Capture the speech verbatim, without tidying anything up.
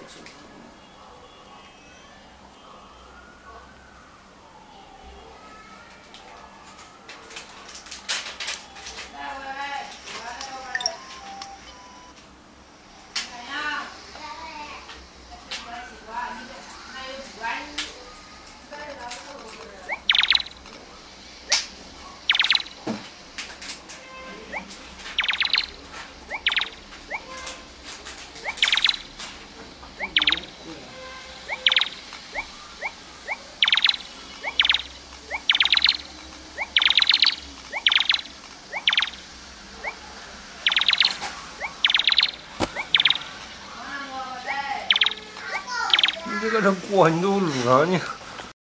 情。你这个人管住了你。